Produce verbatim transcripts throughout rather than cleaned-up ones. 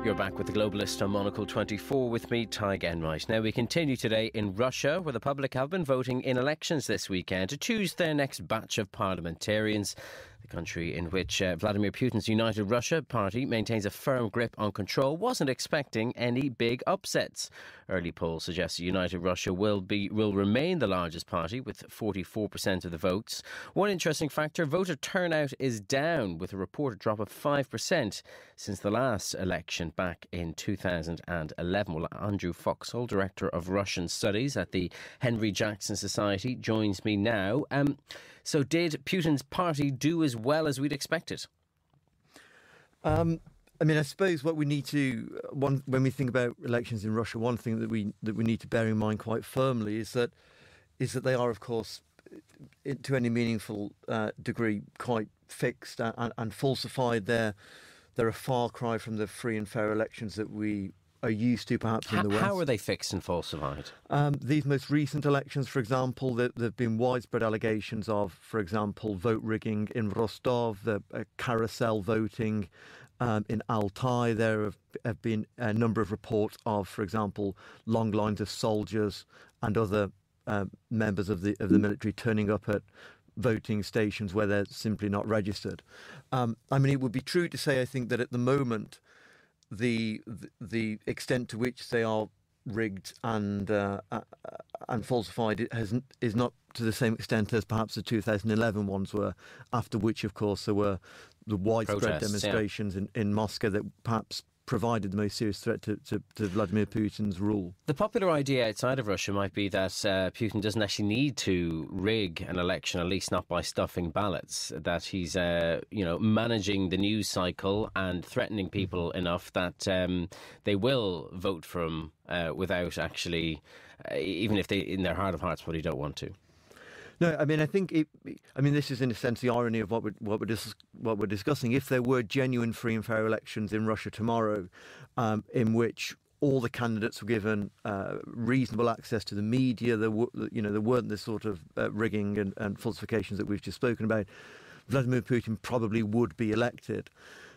You're back with the Globalist on Monocle twenty-four with me, Ty Genright. Now we continue today in Russia, where the public have been voting in elections this weekend to choose their next batch of parliamentarians. The country in which uh, Vladimir Putin's United Russia party maintains a firm grip on control wasn't expecting any big upsets. Early polls suggest United Russia will be will remain the largest party with forty-four percent of the votes. One interesting factor, voter turnout is down with a reported drop of five percent since the last election back in two thousand eleven. Well, Andrew Foxall, Director of Russian Studies at the Henry Jackson Society, joins me now. Um, so did Putin's party do as well as we'd expected? Um, I mean, I suppose what we need to, one, when we think about elections in Russia, one thing that we that we need to bear in mind quite firmly is that is that they are, of course, to any meaningful uh, degree, quite fixed and, and falsified. They're, they're a far cry from the free and fair elections that we are used to, perhaps, how, in the West. How are they fixed and falsified? Um, these most recent elections, for example, there have been widespread allegations of, for example, vote rigging in Rostov, the uh, carousel voting um, in Altai. There have, have been a number of reports of, for example, long lines of soldiers and other uh, members of the of the military turning up at voting stations where they're simply not registered. Um, I mean, it would be true to say, I think, that at the moment, the the extent to which they are rigged and uh, uh, and falsified it has is not to the same extent as perhaps the two thousand eleven ones were, after which, of course, there were the widespread Protests, demonstrations yeah. in, in Moscow that perhaps provided the most serious threat to, to, to Vladimir Putin's rule. The popular idea outside of Russia might be that uh, Putin doesn't actually need to rig an election, at least not by stuffing ballots, that he's uh, you know, managing the news cycle and threatening people enough that um, they will vote for him uh, without actually, uh, even if they in their heart of hearts probably don't want to. No, I mean, I think it, I mean, this is in a sense the irony of what we're, what we're, dis- what we're discussing. If there were genuine free and fair elections in Russia tomorrow, um, in which all the candidates were given uh, reasonable access to the media, there were, you know, there weren't the sort of uh, rigging and, and falsifications that we've just spoken about, Vladimir Putin probably would be elected.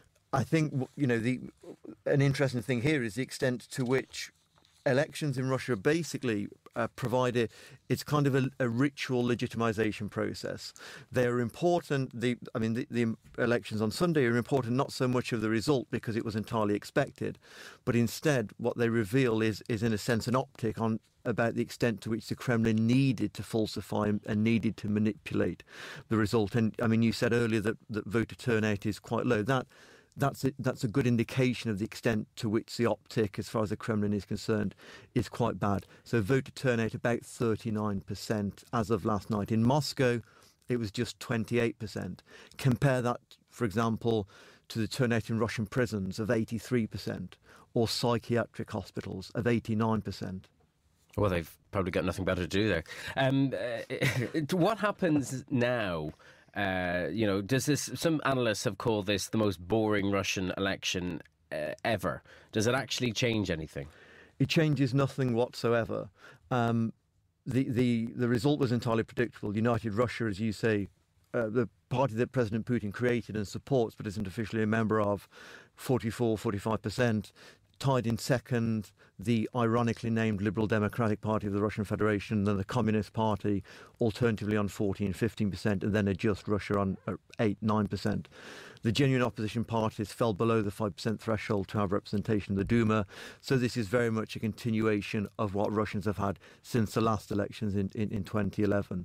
I think, you know, the an interesting thing here is the extent to which elections in Russia basically uh, provide a, it's kind of a, a ritual legitimization process. They're important. The I mean, the, the elections on Sunday are important not so much of the result because it was entirely expected, but instead what they reveal is, is in a sense, an optic on about the extent to which the Kremlin needed to falsify and needed to manipulate the result. And I mean, you said earlier that, that voter turnout is quite low. That That's a, that's a good indication of the extent to which the optic, as far as the Kremlin is concerned, is quite bad. So voter turnout about thirty-nine percent as of last night. In Moscow, it was just twenty-eight percent. Compare that, for example, to the turnout in Russian prisons of eighty-three percent or psychiatric hospitals of eighty-nine percent. Well, they've probably got nothing better to do there. Um, uh, what happens now? Uh, you know, does this? Some analysts have called this the most boring Russian election uh, ever. Does it actually change anything? It changes nothing whatsoever. Um, the the the result was entirely predictable. United Russia, as you say, uh, the party that President Putin created and supports, but isn't officially a member of, forty-four, forty-five percent. Tied in second, the ironically named Liberal Democratic Party of the Russian Federation, and the Communist Party, alternatively on fourteen, fifteen percent, and then a Just Russia on eight, nine percent. The genuine opposition parties fell below the five percent threshold to have representation in the Duma. So this is very much a continuation of what Russians have had since the last elections in, in, in twenty eleven.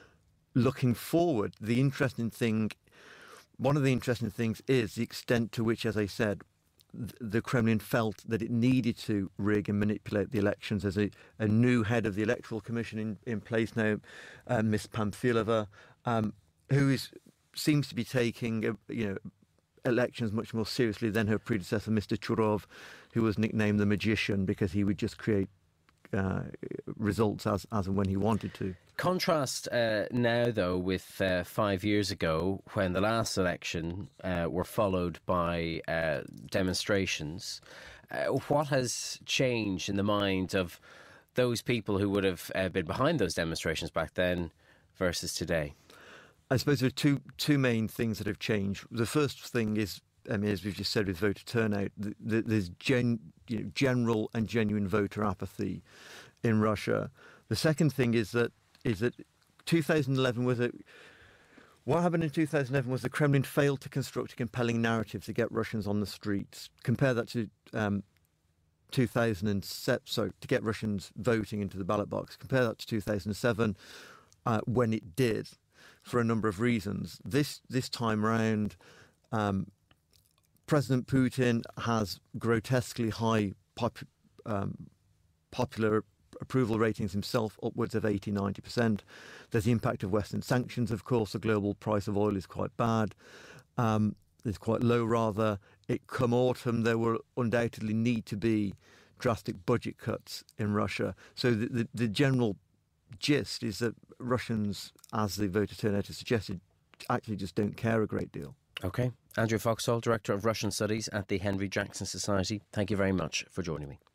Looking forward, the interesting thing, one of the interesting things is the extent to which, as I said, the Kremlin felt that it needed to rig and manipulate the elections. There's a, a new head of the Electoral Commission in, in place now, uh, Miss Pamfilova, um, who is seems to be taking uh, you know elections much more seriously than her predecessor, Mister Churov, who was nicknamed the Magician because he would just create uh, results as, as and when he wanted to. Contrast uh, now, though, with uh, five years ago when the last election uh, were followed by uh, demonstrations. Uh, what has changed in the minds of those people who would have uh, been behind those demonstrations back then versus today? I suppose there are two two main things that have changed. The first thing is I mean, as we've just said with voter turnout, th- th- there's gen, you know, general and genuine voter apathy in Russia. The second thing is that is that two thousand eleven was a what happened in two thousand eleven was the Kremlin failed to construct a compelling narrative to get Russians on the streets. Compare that to um, two thousand seven, so to get Russians voting into the ballot box. Compare that to two thousand seven, uh, when it did, for a number of reasons. This this time round, um, President Putin has grotesquely high pop, um, popular approval ratings himself, upwards of eighty, ninety percent. There's the impact of Western sanctions, of course. The global price of oil is quite bad. Um, it's quite low, rather. It come autumn, there will undoubtedly need to be drastic budget cuts in Russia. So the, the, the general gist is that Russians, as the voter turnout has suggested, actually just don't care a great deal. OK. Andrew Foxall, Director of Russian Studies at the Henry Jackson Society, thank you very much for joining me.